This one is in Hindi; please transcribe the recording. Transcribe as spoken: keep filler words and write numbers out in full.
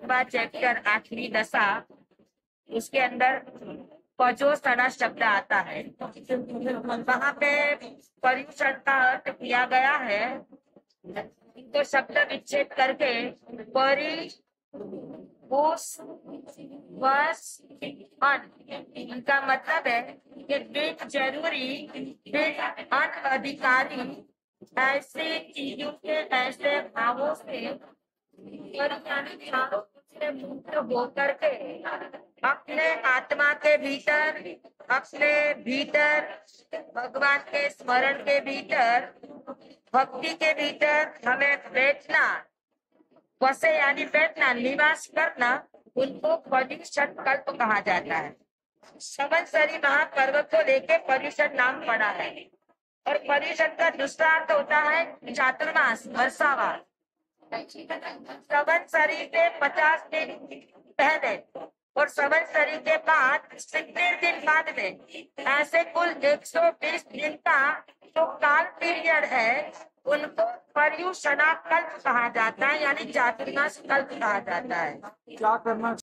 आठवां चैप्टर आठवीं दशा, उसके अंदर पजोसना शब्द आता है। वहां पे पर्यूषण का अर्थ किया गया है, तो शब्द विच्छेद करके परि उस वस अन, इनका मतलब है कि बिन जरूरी बिन अनअधिकारी ऐसे चीजों के ऐसे भावों से से मुक्त होकर के अपने आत्मा के भीतर, अपने भीतर भगवान के स्मरण के भीतर, भक्ति के भीतर हमें बैठना, वसे यानी बैठना, निवास करना, उनको पर्यूषण कल्प कहा जाता है। संवत्सरी महापर्वत को लेके पर्यूषण नाम पड़ा है। और पर्यूषण का दूसरा अर्थ होता है चातुर्मास, वर्षावास। संवत्सरी से पचास दिन पहले और संवत्सरी के बाद सितर दिन बाद में ऐसे कुल एक सौ बीस दिन का जो काल पीरियड है, उनको पर्यूषणा कल्प कहा जाता है, यानी चातुर्मास कल्प कहा जाता है। क्या करना